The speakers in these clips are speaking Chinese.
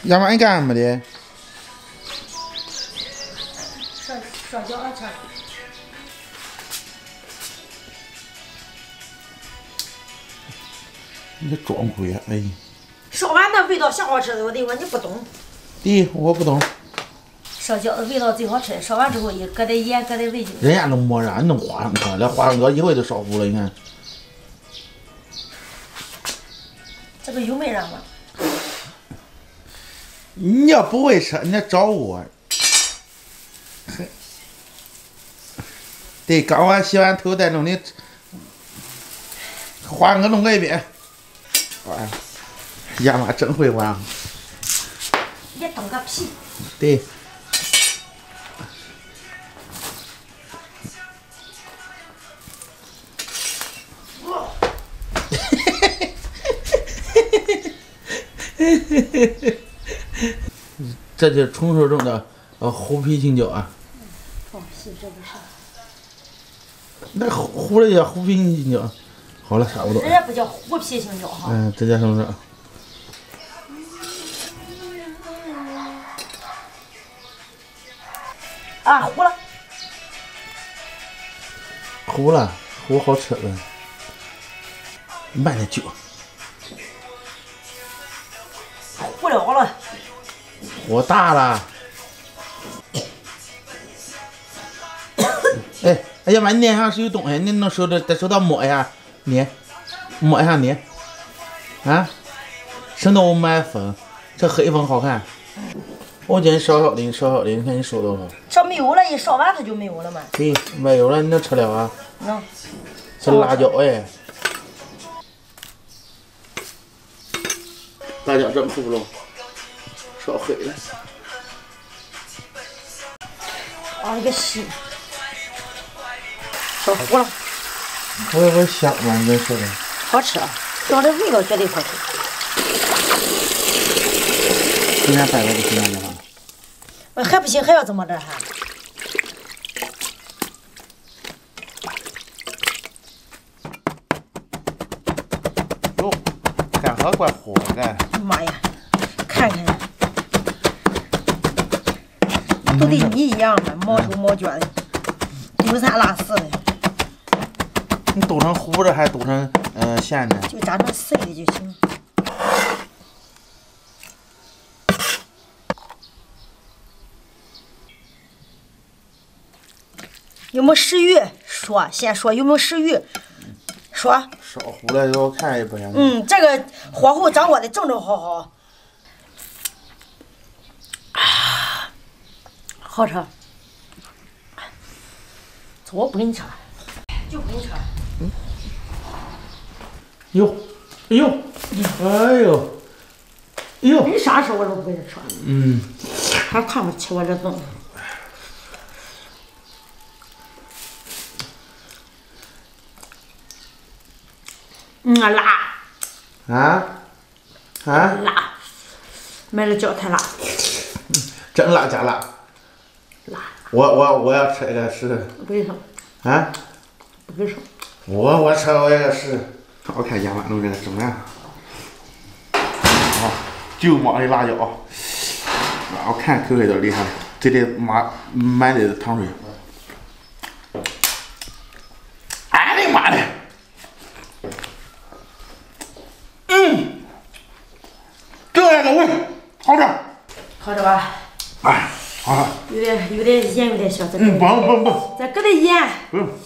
亚妈，你干什么的？ 上脚去。 你这装鬼啊！哎， 烧完那味道啥好吃的？我跟你说，你不懂。 弟，我不懂。 烧饺子味道最好吃，烧完之后一搁点盐，搁点味精。 人家能抹燃，你能花生壳，连花生壳一会就烧糊了。你看， 这个有没燃吗？ 你要不会吃，你得找我。对，刚完洗完头再弄的，花生壳弄个一边。哎，亚妈真会玩。 你蹬个屁！ 对。这就是传说中的虎皮青椒啊。 放屁，这不是。 那虎的叫虎皮青椒。好了，差不多。 人家不叫虎皮青椒哈。 嗯，这叫什么？ 啊，糊了。 糊了，糊好吃了。慢点揪。 糊了了。 火大了。哎呀妈！你脸上是有东西，你弄手的在手上摸一下，捏，摸一下捏。啊，省得我买粉，这黑粉好看。我今天烧好的，你烧好的，你看你收多少？ 烧没有了，一烧完它就没有了嘛。 对，没有了，你能吃了啊？ 能。 这辣椒哎，辣椒真糊弄，烧黑了。 啊，这个稀。烧糊了。 我香吗？你说的。 好吃啊，这的味道绝对好吃。 今天摆了不行吗？ 还不行，还要怎么着还？ 哟，干活怪火的。 妈呀，看看，都跟你一样的，毛手毛脚的，丢三落四的。 你剁成糊的还剁成咸的？ 就炸成碎的就行。有没有食欲？说，先说有没有食欲？说。 烧糊了我看也不行。 这个火候掌握的正正好好。啊，好吃。我不给你吃，就不给你吃。 哟，哎呦，哎呦，哎呦！ 你啥时候我都不给你吃。还看不起我这东西。辣。辣。买的椒太辣。 真辣加辣。 辣。 我要吃一个是。 不给吃。 啊？ 不给吃。 我吃我也是。我看亚妈弄这个怎么样？好，就往里辣椒啊！我看口味都厉害了，这得满的糖水。哎呀妈的！就那个味，好吃。 好吃吧？ 哎，好了。 有点盐，有点小， 不， 再搁点盐。 不用。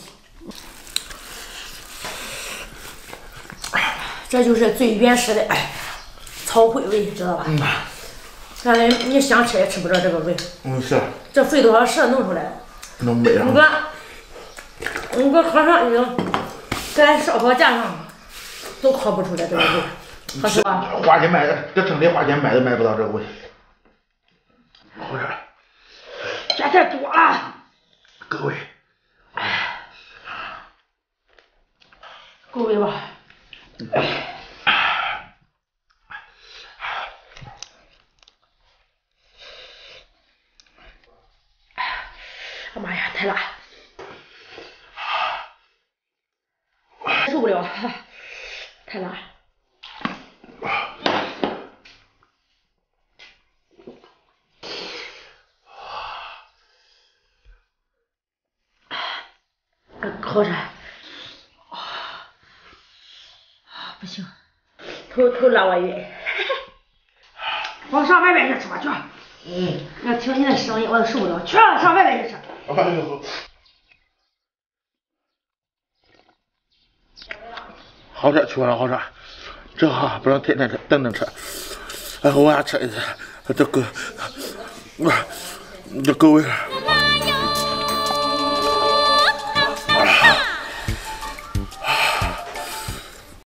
这就是最原始的草灰味，知道吧？看来你想吃也吃不着这个味。 是。 这费多少事弄出来？ 弄没上。 你搁烤上去，在烧烤架上都烤不出来这个味，好吃吧？ 花钱买的，这城里花钱买都买不到这个味。好吃。 这太多了。 够味。 够味吧？哎妈呀，太辣，受不了，太辣。 好着。不行，头拉我晕。我上外边去吃吧，去。要听你的声音，我都受不了。去，上外边去吃。 哎呦，好吃，去了好吃，这好不能天天吃，顿顿吃。哎，我也吃一次，这够味了。